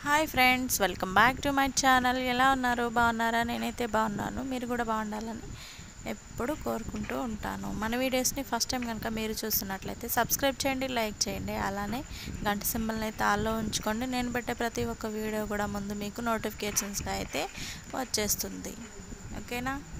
Hi friends, welcome back to my channel. ఎలా ఉన్నారు? బాగున్నారా? నేనైతే బాగున్నాను. మీరు కూడా బాగుండాలని ఎప్పుడు కోరుకుంటూ ఉంటాను. మన వీడియోస్ని ఫస్ట్ టైం కనుక మీరు చూస్తున్నట్లయితే సబ్స్క్రైబ్ చేయండి, లైక్ చేయండి. అలానే గంట సింబల్ని అయితే ఆల్లో ఉంచుకోండి. నేను పెట్టే ప్రతి ఒక్క వీడియో కూడా ముందు మీకు నోటిఫికేషన్స్గా అయితే వచ్చేస్తుంది. ఓకేనా?